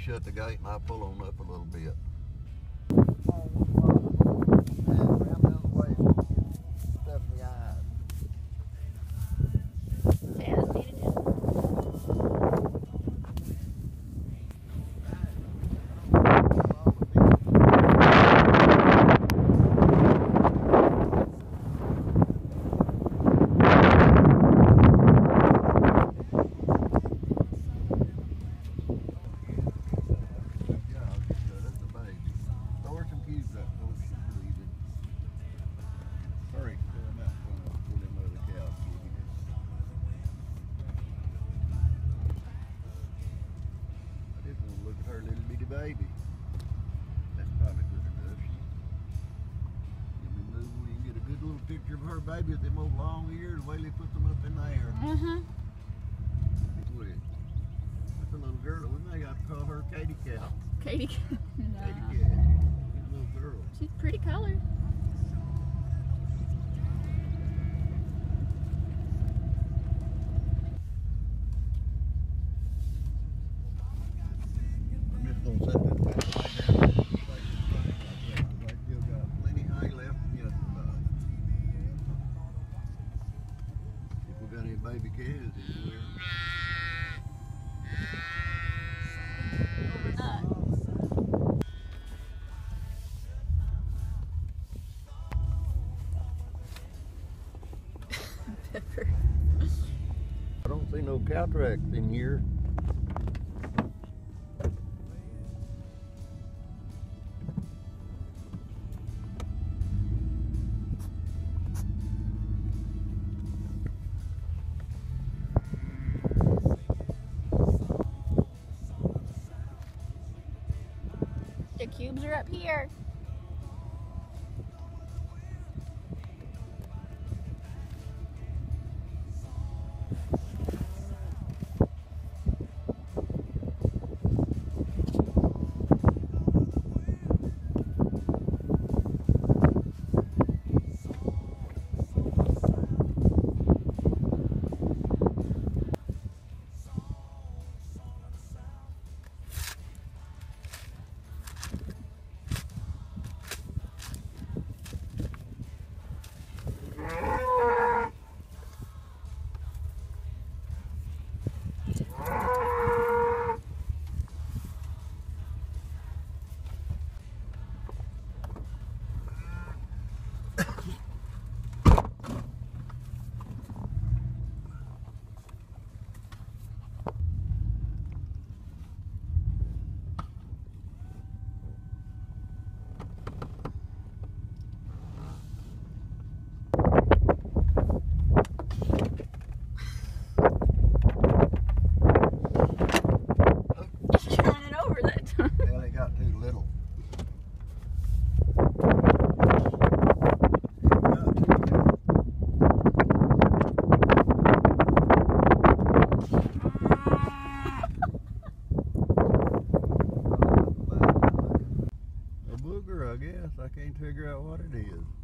shut the gate and I pull on up a little bit. Baby. That's probably good enough. Let me move where you can get a good little picture of her baby with them old long ears, the way they put them up in there. That's a little girl. We may have to call her Katie Cat. Katie Cat. No. Katie Cat. She's a little girl. She's pretty colored. Baby calves anywhere. Pepper. I don't see no cow tracks in here. The cubes are up here. I guess. I can't figure out what it is.